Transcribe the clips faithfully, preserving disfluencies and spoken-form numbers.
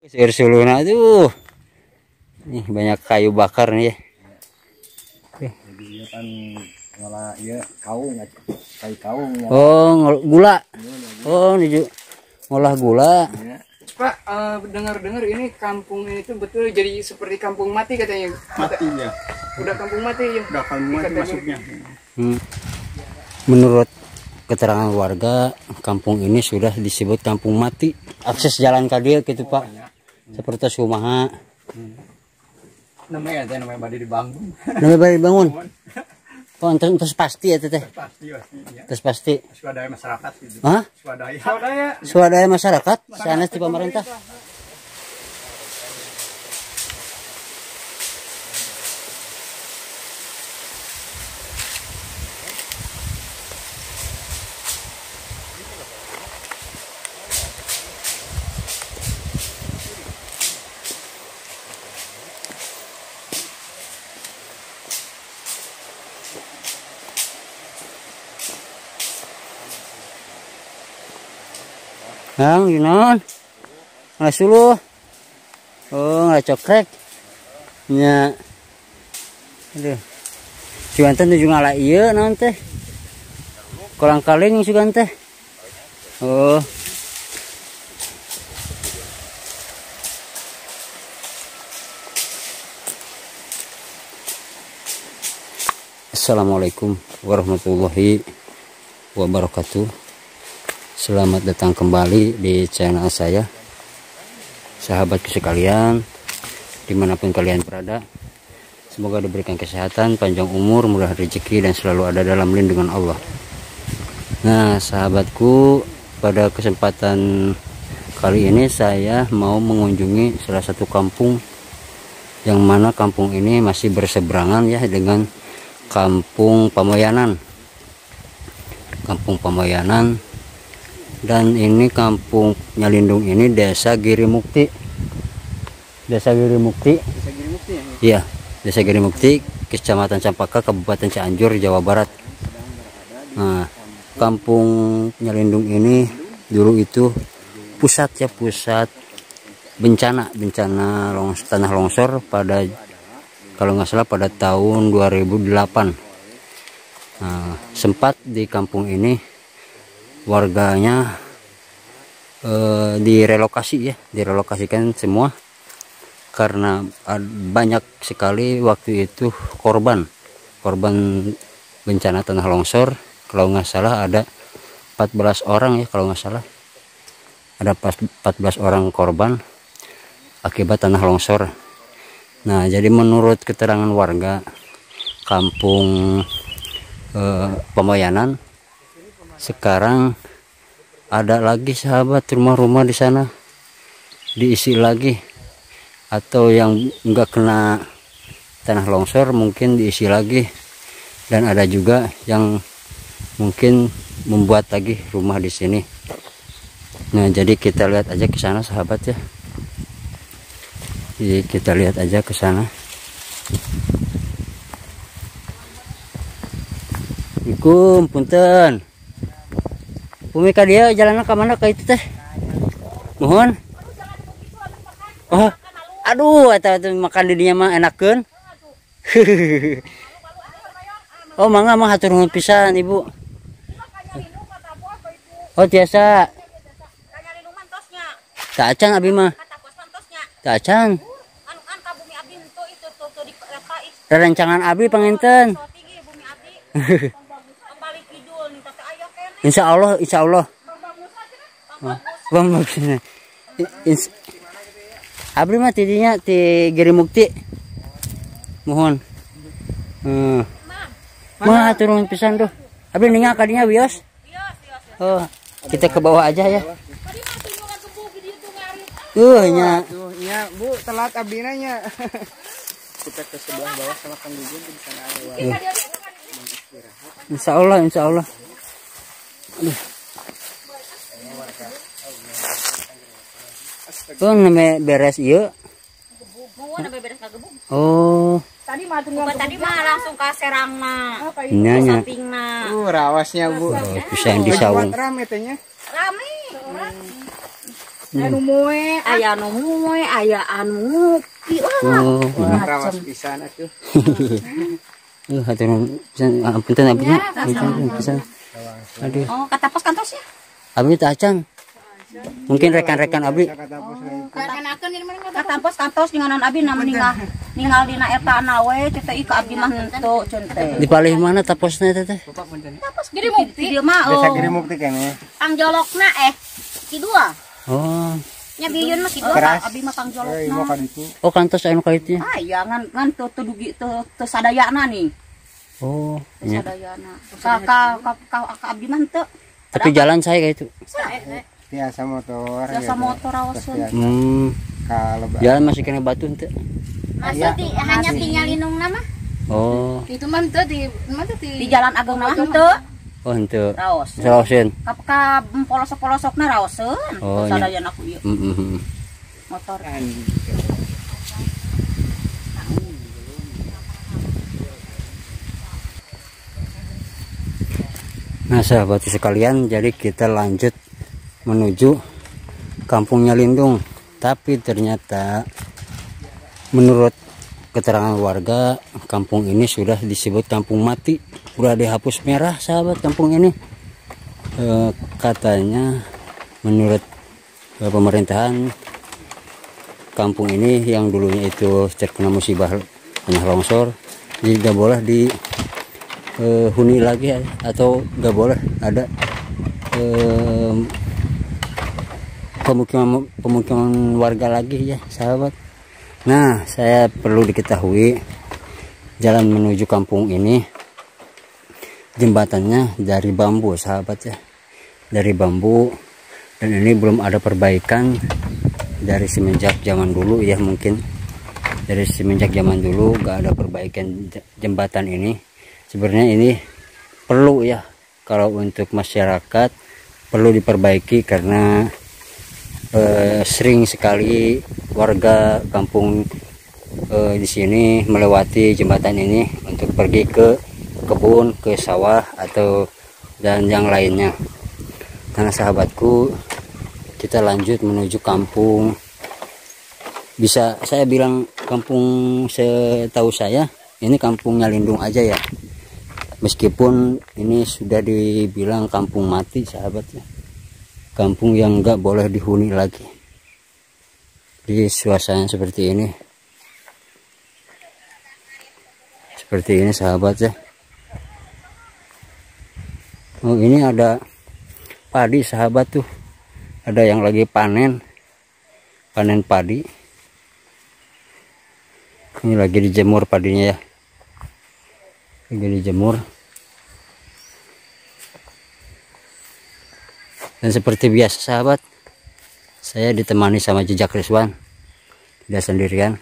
Sayur suluna tuh. Nih banyak kayu bakar nih ya. Jadi dia kan ngolah ya kaung aja. Kayu kaung ya. Oh, gula. Oh, nih ngolah gula. Ya. Pak, uh, dengar-dengar ini kampung ini tuh betul jadi seperti kampung mati katanya. Mati ya. Udah kampung mati ya. Udah kampung mati masuknya. Hmm. Menurut keterangan warga, kampung ini sudah disebut kampung mati. Akses jalan kadir gitu Pak. Seperti Sumaha. Hmm. Namanya teh namanya badi dibangun. Namanya badi dibangun. Oh, terus pasti ya teteh. Pasti pasti ya. Terus pasti. Swadaya masyarakat gitu. Hah? Swadaya. Swadaya. Swadaya masyarakat, sanes di pemerintah. Nang, ginon. Nggak suluh. Oh, nggak cokrek. Nya. Aduh. Suganten tuh juga lah iya nanti. Kolang kaling suganten. Oh. Assalamualaikum warahmatullahi wabarakatuh. Selamat datang kembali di channel saya, sahabatku sekalian, dimanapun kalian berada. Semoga diberikan kesehatan, panjang umur, murah rezeki, dan selalu ada dalam lindungan Allah. Nah sahabatku, pada kesempatan kali ini saya mau mengunjungi salah satu kampung, yang mana kampung ini masih berseberangan ya dengan Kampung Pamayanan. Kampung Pamayanan. Dan ini kampung Nyalindung ini Desa Girimukti. Desa Girimukti. Desa Girimukti ya? Iya, Desa Girimukti, Kecamatan Campaka, Kabupaten Cianjur, Jawa Barat. Nah, kampung Nyalindung ini dulu itu pusat ya, pusat bencana, bencana longs, tanah longsor pada, kalau nggak salah pada tahun dua ribu delapan. Nah, sempat di kampung ini warganya eh, direlokasi ya, direlokasikan semua karena banyak sekali waktu itu korban korban bencana tanah longsor. Kalau nggak salah ada empat belas orang ya, kalau nggak salah ada empat belas orang korban akibat tanah longsor. Nah jadi menurut keterangan warga kampung eh, Pamayanan, sekarang ada lagi sahabat rumah-rumah di sana diisi lagi, atau yang enggak kena tanah longsor mungkin diisi lagi, dan ada juga yang mungkin membuat lagi rumah di sini. Nah jadi kita lihat aja ke sana sahabat ya. Jadi kita lihat aja ke sana. Assalamualaikum, punten. Bumi ka dia jalannya ke mana ka itu teh? Mohon. Oh, aduh, eta makan di dinya mah enakeun. Oh, mangga mah hatur nuhun pisan Ibu. Oh, biasa. Tak acan abi mah. Tak acan. Rencangan abi panginten. Insya Allah, insya Allah. Bang maksudnya, abri mah tidinya ti Girimukti. Mohon. Hmm. Mah turun pisan tuh. Abri ninga kadinya wios. Oh, kita ke bawah aja ya. Uh, nya. Nya, Bu, telat abdi nanya. Kita ke sebelah bawah sama Kang Gugun di sana ada. Insya Allah, insya Allah. Aduh. Oh, namanya beres iya. Oh. Tadi mah tadi mah langsung ke serangna. Nya nya. Sampingna. Uh, rawasnya Bu. Oh, bisa yang disawung. Rame tehnya. Rame. anu moe aya anu moe aya anu ngopi Oh, Wah, rawas pisan atuh. eh hatur pisan apunten abdi nya. Pisan. Aduh, oh kata pos kantos ya abdi teh acang. Mungkin rekan-rekan abdi katakan ini mana kata pos kantos dengan abi na meninggal ninggal dina eta nawe cete ika abdi mah henteu cente di palih mana taposna teh teh? tapos giri mukti dia mah Desa oh Giri Mukti kene. pang jolokna eh kidua Oh, nya bieun mah kidua Keras. abi mah pang Eh, mau jolokna ka ditu. oh kantos anu kaitnya. ah iya ngan ngan teu teu dugi teu teu sadayana nih Oh, teu nya. sadayana ka ka ka ka- ka abdi mah henteu Tapi jalan saya kayak itu. Tiasa motor. jasa motor awasan Hmm, Kalau jalan masih kena batu ente. masih di hanya tinggal lindung nama Oh, Itu mah teu di mah teu di di jalan ageng mah henteu oh ente. raos Serawasin. ka ka polosok-polosokna raoseun Oh, nya. sadayana aku ieu Hmm, hmm, hmm. motor Nah, sahabat sekalian, jadi kita lanjut menuju kampungnya Lindung. Tapi ternyata menurut keterangan warga, kampung ini sudah disebut kampung mati. Sudah dihapus merah, sahabat, kampung ini. E, katanya menurut e, pemerintahan, kampung ini yang dulunya itu terkena musibah tanah longsor, jadi tidak boleh di Uh, huni lagi atau nggak boleh ada uh, pemukiman pemukiman warga lagi ya sahabat. Nah, saya perlu diketahui jalan menuju kampung ini jembatannya dari bambu sahabat ya, dari bambu, dan ini belum ada perbaikan dari semenjak zaman dulu ya, mungkin dari semenjak zaman dulu nggak ada perbaikan jembatan ini. Sebenarnya ini perlu ya, kalau untuk masyarakat perlu diperbaiki karena eh, sering sekali warga kampung eh, di sini melewati jembatan ini untuk pergi ke kebun, ke sawah atau dan yang lainnya. Karena sahabatku, kita lanjut menuju kampung. Bisa saya bilang kampung, setahu saya ini kampungnya Lindung aja ya. Meskipun ini sudah dibilang kampung mati sahabat ya, kampung yang nggak boleh dihuni lagi. Di suasana seperti ini, seperti ini sahabat ya. Oh, ini ada padi sahabat tuh, ada yang lagi panen, panen padi. Ini lagi dijemur padinya ya, lagi dijemur. Dan seperti biasa sahabat, saya ditemani sama Jejak Rizwan, tidak sendirian.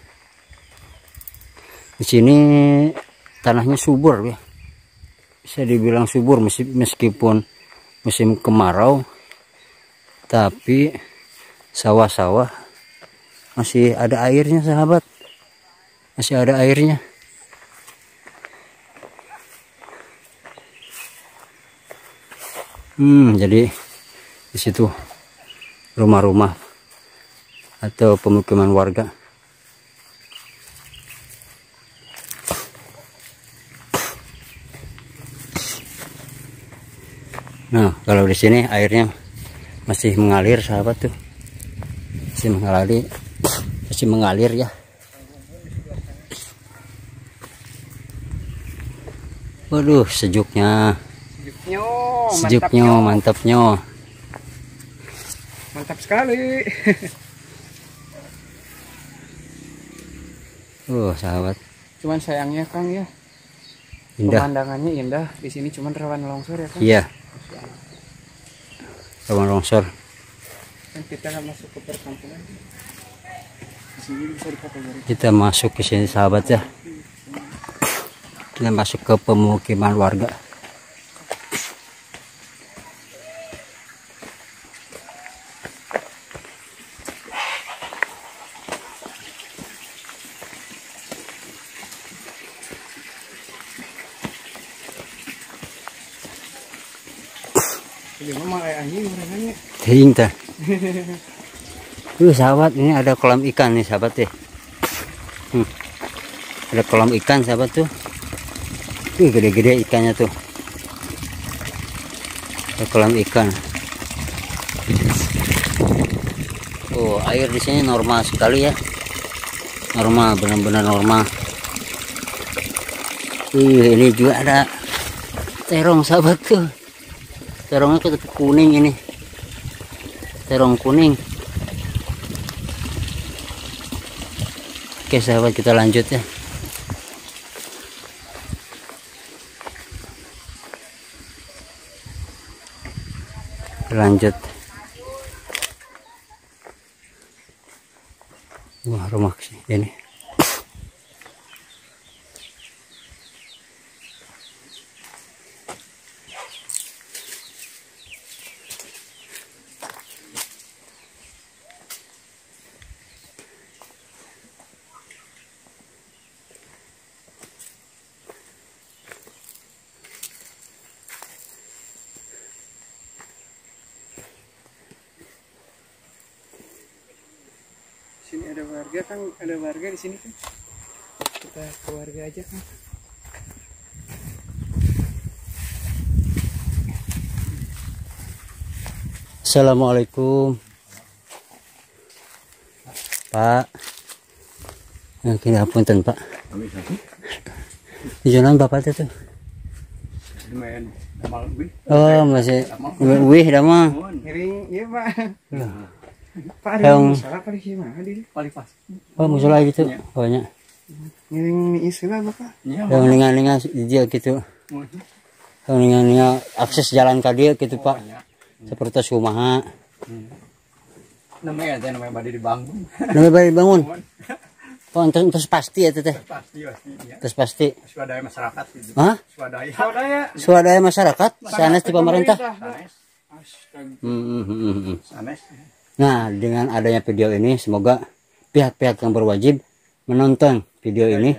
Di sini tanahnya subur ya, bisa dibilang subur meskipun musim kemarau, tapi sawah-sawah masih ada airnya sahabat, masih ada airnya. Hmm, jadi di situ rumah-rumah atau pemukiman warga. Nah, kalau di sini airnya masih mengalir sahabat tuh, masih mengalir, masih mengalir ya. Waduh, sejuknya. Nyo, Sejuknya, mantapnya. Mantap sekali. Uh, sahabat. Cuman sayangnya Kang ya, Indah. pemandangannya indah. Di sini cuman rawan longsor ya Kang. Iya. Rawan longsor. Dan kita akan masuk ke perkampungan. Di sini bisa dikategorikan. Kita masuk ke sini sahabat ya. Kita masuk ke pemukiman warga. Jadi mah kayak anjing orangnya. Ting teh. Tuh sahabat, ini ada kolam ikan nih sahabat ya. Hmm. Ada kolam ikan sahabat tuh. Wih, gede-gede ikannya tuh. Ada kolam ikan. Oh, air di sini normal sekali ya. Normal, benar-benar normal. Wih, ini juga ada terong sahabat tuh. Terongnya tetap kuning ini. Terong kuning. Oke sahabat, kita lanjut ya. Lanjut. Wah, rumah sih ini. Sini ada warga kan, ada warga di sini kan. Kita ke warga aja kan. Assalamualaikum Pak. Yang kini apunten Pak. Di jalan Bapak itu tuh. Oh masih wih dah mah. Miring, iya Pak. Pak ada Yang- masalah kali gimana di? Oh musola gitu banyak. Miring istilah Bapak. Yang lingan-lingan dia gitu. Yang lingan-lingan akses jalan ka dieu gitu Pak. Seperti kumaha. Namanya teh namanya bade dibangun. Namanya baru bangun. Oh entos entos pasti ya teh. Pasti pasti ya. Entos pasti. Swadaya masyarakat gitu. Hah? Swadaya. Swadaya. Swadaya masyarakat sanes di pemerintah. Sanes. Astaga. Hmm, hmm, hmm, hmm, hmm. Sanes. Nah, dengan adanya video ini, semoga pihak-pihak yang berwajib menonton video ini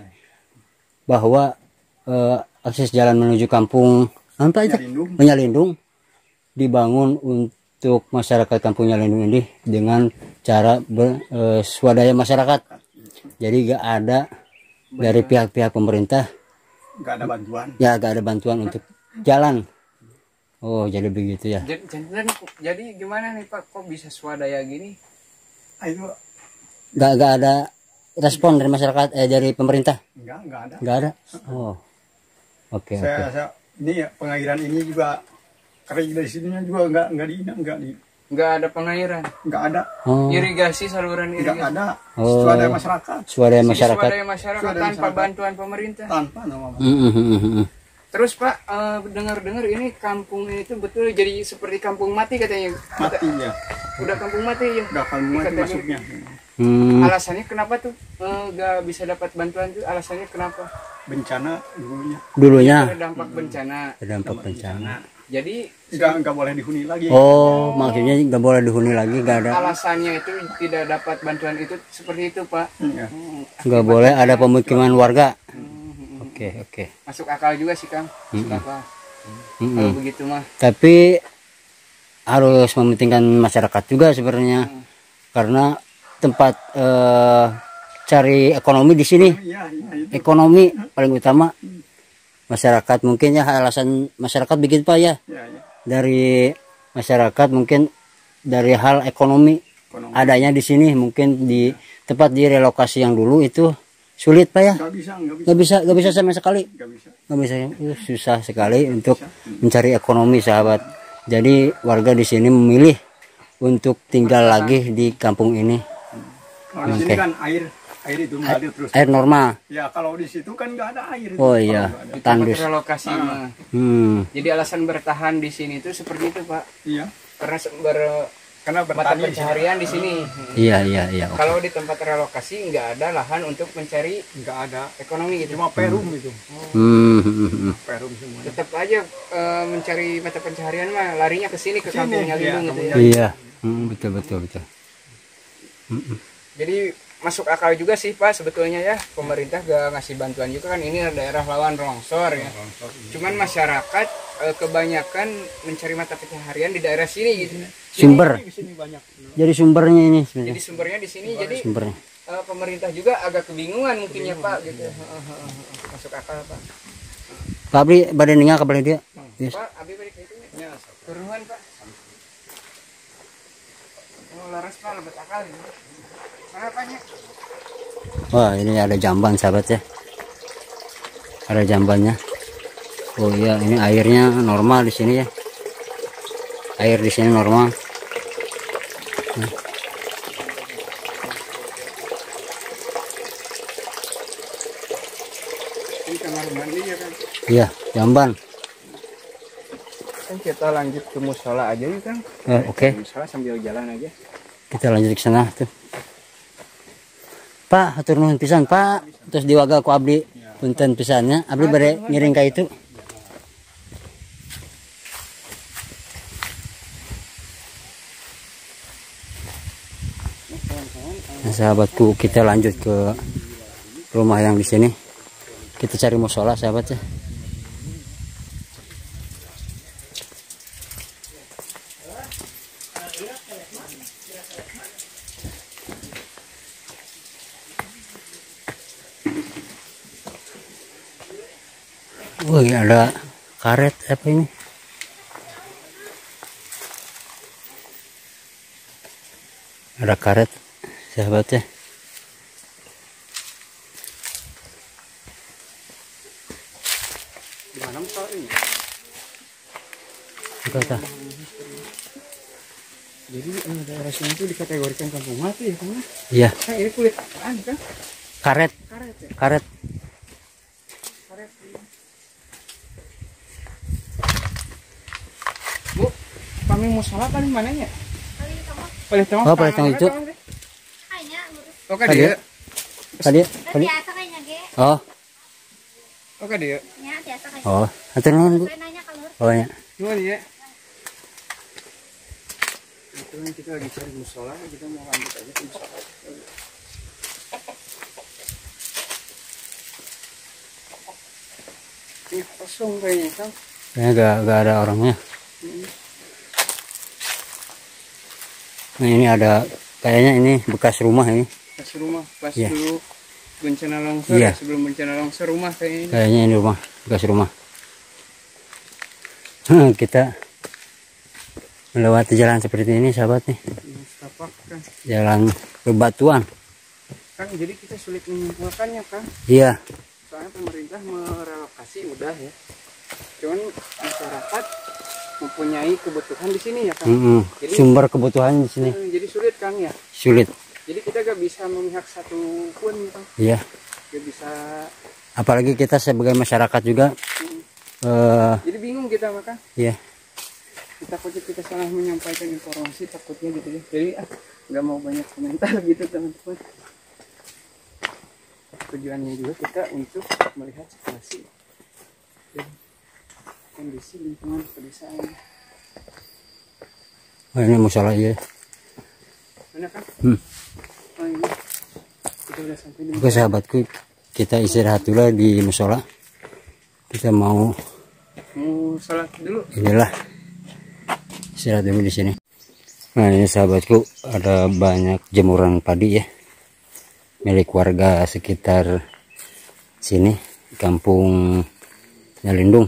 bahwa eh, akses jalan menuju kampung apa itu Nyalindung. Menyalindung dibangun untuk masyarakat kampung Nyalindung ini dengan cara ber, eh, swadaya masyarakat. Jadi gak ada dari pihak-pihak pemerintah, Enggak ada bantuan. ya gak ada bantuan untuk jalan. Oh, jadi begitu ya. Jadi, jadi, jadi gimana nih Pak, kok bisa swadaya gini? Ayo Gak gak ada respon dari masyarakat eh dari pemerintah. enggak enggak ada. Gak ada. Oh, oke oke. Saya, saya ini ya pengairan ini juga karena dari sininya juga enggak enggak di enggak di Nggak ada pengairan, enggak ada. Oh, irigasi, saluran Enggak irigasi. ada. Oh. Swadaya masyarakat swadaya Jadi masyarakat. swadaya masyarakat Swadaya tanpa masyarakat. bantuan pemerintah. tanpa nama. Mm, mm, mm, mm, mm. Terus Pak, eh, dengar-dengar ini kampung ini tuh betul jadi seperti kampung mati katanya. Mati ya. Udah kampung mati ya. Udah kamu mati Dikategori- masuknya. Hmm, Alasannya kenapa tuh eh, nggak bisa dapat bantuan tuh? Alasannya kenapa? Bencana dulunya. dulunya Ada dampak bencana. terdampak bencana. Jadi Enggak enggak boleh dihuni lagi. Oh, maksudnya nggak boleh dihuni lagi, nggak ada, alasannya itu tidak dapat bantuan itu seperti itu Pak. Iya. nggak boleh ada pemukiman warga. Oke oke. Masuk akal juga sih Kang. Masuk akal. Mm, Kalau mm. begitu mah. Tapi harus mementingkan masyarakat juga sebenarnya, karena tempat eh, cari ekonomi di sini. Iya, iya itu. Ekonomi paling utama masyarakat, mungkin ya alasan masyarakat begitu Pak ya. Iya, iya. Dari masyarakat mungkin dari hal ekonomi, Ekonomi. adanya di sini mungkin di tempat di relokasi yang dulu itu sulit Pak ya, Enggak bisa, enggak bisa. nggak bisa nggak bisa sama sekali, Enggak bisa. nggak bisa, itu susah sekali untuk mencari ekonomi sahabat. Jadi warga di sini memilih untuk tinggal lagi di kampung ini. Kalau di sini Oke. kan air air itu mengalir terus. Air normal. Ya kalau di situ kan nggak ada air. itu. Oh iya, Kalau nggak ada. tandus. Tempat relokasi mah. Hmm. Jadi alasan bertahan di sini itu seperti itu Pak. Iya. Karena sumber Karena mata bertani di sini. pencaharian di sini. Iya iya iya. Oke. Kalau di tempat relokasi nggak ada lahan untuk mencari nggak ada. ekonomi gitu. Cuma perum itu. Hmm, hmm, hmm, hmm. Perum semuanya. Tetap aja eh, mencari mata pencaharian mah larinya ke sini ke Sini, kampungnya iya, Lindung gitu ya. kampungnya. Iya, hmm, betul betul betul. Jadi masuk akal juga sih Pak sebetulnya ya, pemerintah gak ngasih bantuan juga kan, ini daerah rawan longsor ya. Cuman masyarakat eh, kebanyakan mencari mata pencaharian di daerah sini gitu. Sumber. Di sini banyak. Jadi sumbernya ini Jadi sebenarnya. sumbernya di sini. Jadi Sumbernya. eh, pemerintah juga agak kebingungan mungkin ya Pak gitu. Heeh, heeh, heeh. Masuk akal Pak. Pak Abdi badan ninggal ke dia. Yes. Pak, Abi balik itu ya. Turunan Pak. Oh, laras Pak, lebet akal ini. Mana Paknya? Wah, ini ada jamban sahabat ya. Ada jambannya. Oh iya, ini airnya normal di sini ya. Air di sini normal. Nah. Ini kamar mandi ya kan? Iya, jamban. Kan kita lanjut ke musola aja ya kan? Oh, oke. Musola sambil jalan aja. Kita lanjut ke sana tuh. Pak, hatur nuhun pisan, Pak. Terus diwaga ku abdi punten pisannya. Abdi bade ngiring ka itu. Nah, sahabatku, kita lanjut ke rumah yang di sini. Kita cari musola, sahabat ya. Wih, ada karet apa ini? Ada karet, sahabat ya. Di mana musola ini? Kata. Jadi eh, daerah sini itu dikategorikan kampung mati ya kan? Iya, Nah, ini kulit apaan kan? karet, Karet ya? karet. Karet. Bu, kami musola paling mananya? Paling tengah. Oh, paling tengah itu. Oh, ka Tadi. dia. Tadi, tadi. Biasa kayaknya ge. Oh, Oh, ka dia. Ya, biasa kayaknya. oh, hatur nuhun, Bu. Saya nanya kalau Oh ya. Gimana ya? Itu kan kita lagi cari musola, kita mau lanjut aja ke musola. Ini kosong kayaknya kan? Kayaknya gak, gak ada orangnya. Nah, ini ada, kayaknya ini bekas rumah ini. Pas rumah, pas Iya. dulu bencana longsor, Iya. sebelum bencana longsor rumah kayaknya ini. Kayaknya ini rumah, bekas rumah. Kita melewati jalan seperti ini, sahabat nih. Ini setapak kan. Jalan bebatuan. Kan jadi kita sulit menyimpulkannya kan. Iya, Soalnya pemerintah merelokasi udah ya. Cuman masyarakat mempunyai kebutuhan di sini ya kan. mm-mm. Jadi- Sumber kebutuhan di sini Hmm, jadi sulit kan ya. sulit. Jadi kita gak bisa memihak satu pun kan. Iya, Gak bisa. apalagi kita sebagai masyarakat juga. eh Jadi bingung kita maka. Iya, Takutnya kita salah menyampaikan informasi takutnya gitu ya. Jadi ah nggak mau banyak komentar gitu teman-teman. Tujuannya juga kita untuk melihat situasi dan kondisi lingkungan pedesaan. oh, ini musola ya. Mana kan? Hmm. Oh ini kita udah sampai di Oke sahabatku, kita istirahat dulu di musola. Kita mau mau salat dulu. inilah istirahat dulu di sini. Nah ini sahabatku, ada banyak jemuran padi ya, milik warga sekitar sini, kampung Nyalindung.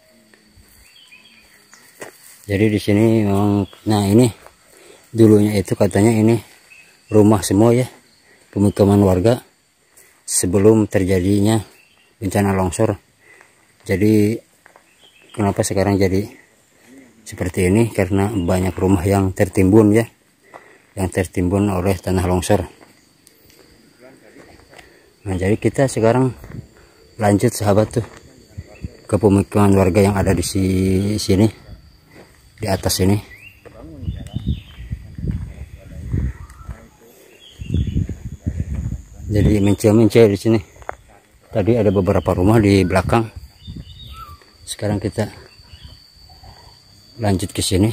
Jadi di sini memang, nah ini dulunya itu katanya ini rumah semua ya, pemukiman warga sebelum terjadinya bencana longsor. Jadi kenapa sekarang jadi seperti ini? Karena banyak rumah yang tertimbun ya, yang tertimbun oleh tanah longsor. Nah jadi kita sekarang lanjut sahabat tuh ke pemukiman warga yang ada di sini, di atas ini. Jadi mencil-mencil di sini. Tadi ada beberapa rumah di belakang. Sekarang kita lanjut ke sini,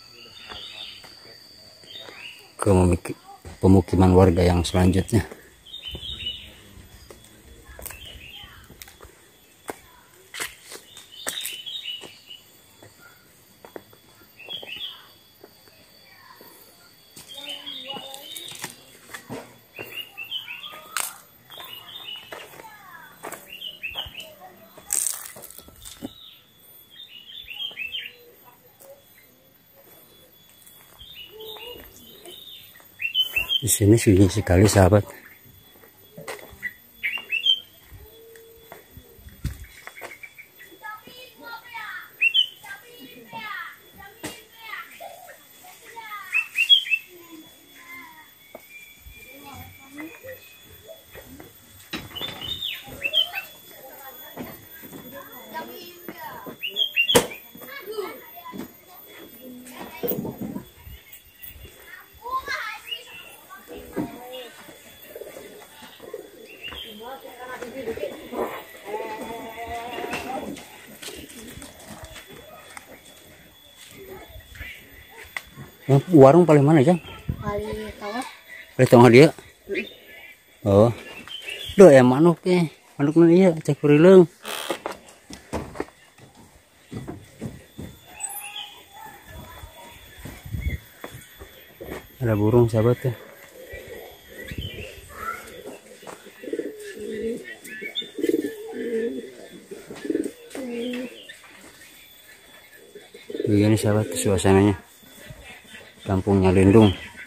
ke pemukiman warga yang selanjutnya. Di sini sunyi sekali sahabat. Yang warung paling mana, Jang? Paling tawar. Paling tengah dia. Oh. Duh, ya manuk eh. Manuk nu ieu cek kurileung. Ada burung sahabat tuh. Begini sahabat suasananya. Kampung Nyalindung.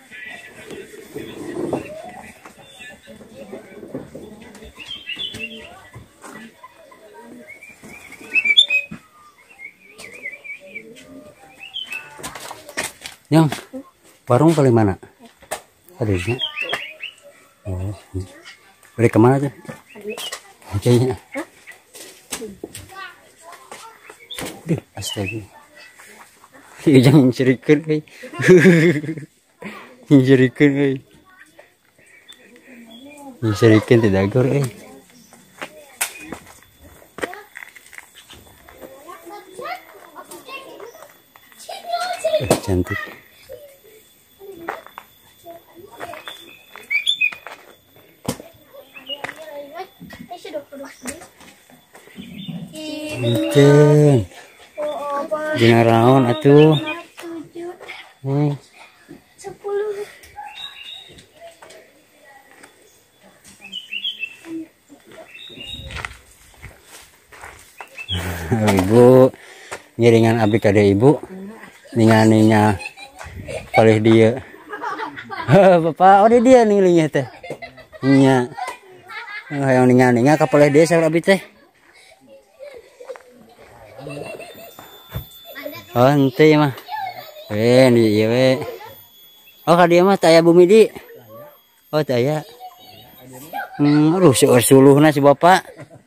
Yang warung paling mana? Ada di sini. Oh, balik kemana tuh? Kayaknya. Duh, astaga. Iya jangan ceritakan, eh. Ceritakan, eh. Ceritakan tidak gor, eh. Eh, cantik. Encen. Jangan raon atuh. Hmm. Ibu ngiringan abdi kade ibu ninganinya oleh dia. Bapak oh dia nilainya teh nya yang ninganinya kapoleh dia saur abdi teh. Oh ente mah eh di ieu we. Oh ka dia mah taya bumi di. Oh taya. Hmm aduh seueur suluhna si bapak.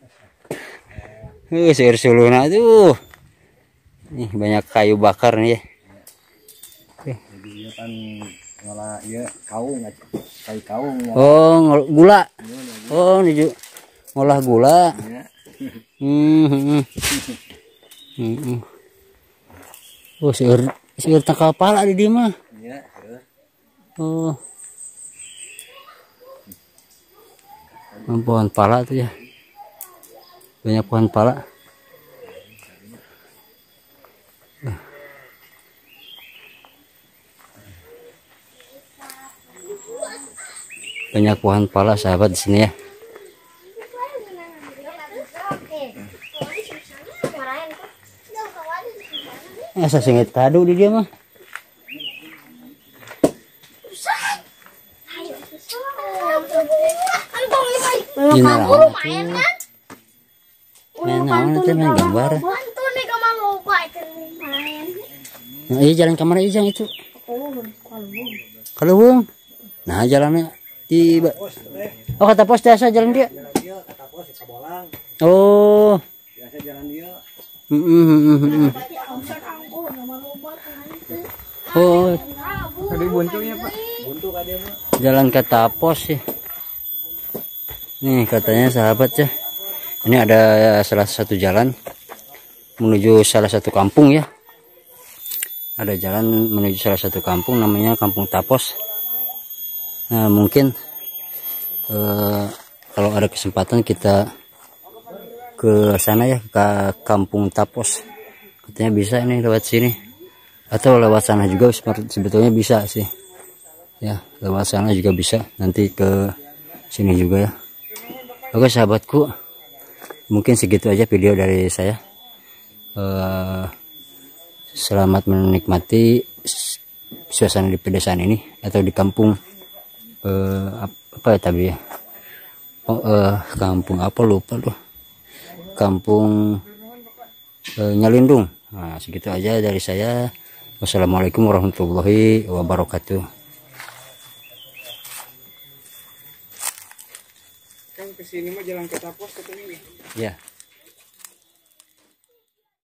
Eh seueur suluhna tuh. Nih banyak kayu bakar nih ya. Jadi ieu kan ngolah ieu kaung kayu kaung. Oh gula. Oh nih ngolah gula. Hmm. Hmm. Oh seueur seueur tangkal pala di dieu mah. Iya, seueur. Oh. Pohon pala tuh ya. Banyak pohon pala. Banyak pohon pala sahabat di sini ya. Asa singit kadu di dia mah. Ini naon atuh? Main naon atuh main gambar. Nah, iya jalan kamar ijang itu. Kaleuweung. Nah, jalannya di oh kata pos biasa jalan dia. Oh. Biasa jalan dia. Heeh. Oh. Tadi buntunya, Pak. Buntu ka dia mah. Jalan ke Tapos sih. Nih katanya sahabat ya. Ini ada salah satu jalan menuju salah satu kampung ya. Ada jalan menuju salah satu kampung namanya Kampung Tapos. Nah mungkin eh, kalau ada kesempatan kita ke sana ya ke Kampung Tapos. Katanya bisa ini lewat sini atau lewat sana juga sebetulnya bisa sih. Ya lewat sana juga bisa nanti ke sini juga ya. Oke sahabatku, mungkin segitu aja video dari saya. Uh, selamat menikmati suasana di pedesaan ini atau di kampung eh, apa ya tadi ya, oh, eh, kampung apa lupa loh, kampung eh, Nyalindung. Nah segitu aja dari saya. Wassalamualaikum warahmatullahi wabarakatuh. Kan kesini mah jalan Ketapos ketemu. Ya.